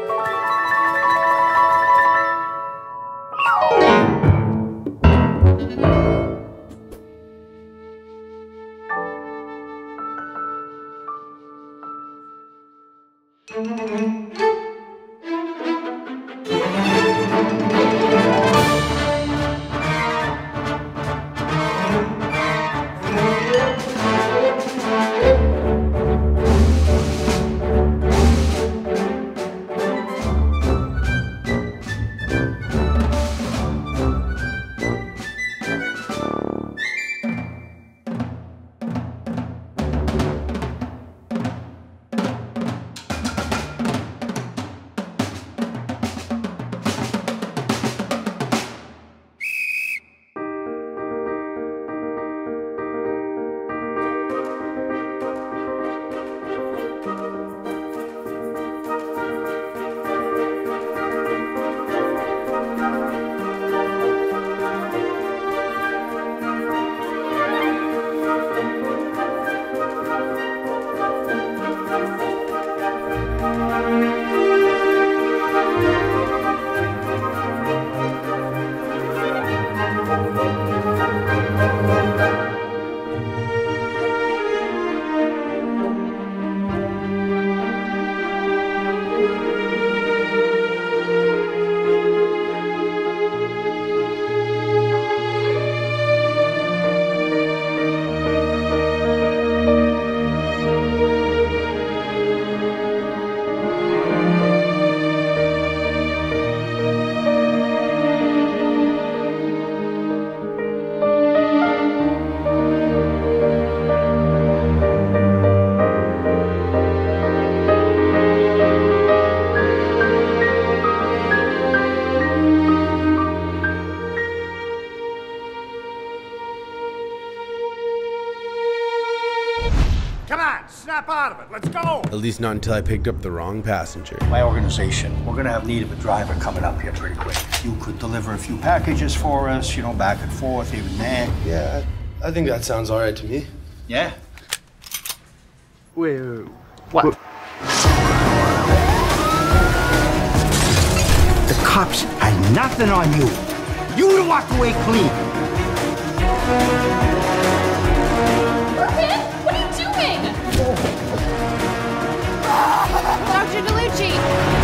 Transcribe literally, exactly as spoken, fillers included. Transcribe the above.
Come on, snap out of it. Let's go. At least not until I picked up the wrong passenger. My organization, we're gonna have need of a driver coming up here pretty quick. You could deliver a few packages for us, you know, back and forth, here and there. Yeah, I, I think that sounds all right to me. Yeah? Wait, wait, what? what? The cops had nothing on you. You would have walked away clean. What are you doing? Doctor DeLucci!